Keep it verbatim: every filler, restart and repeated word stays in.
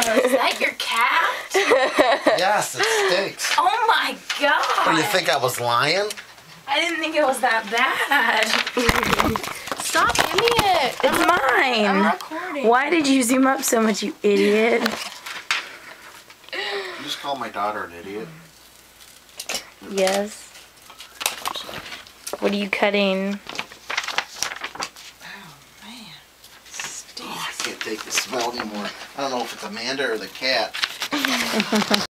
Is that your cat? Yes, it stinks. Oh my god. What, do you think I was lying? I didn't think it was that bad. Stop, give me it. It's I'm mine. I'm recording. Why did you zoom up so much, you idiot? You just called my daughter an idiot. Yes. What are you cutting? Oh, man. Oh, I can't take the smell anymore. I don't know if it's Amanda or the cat.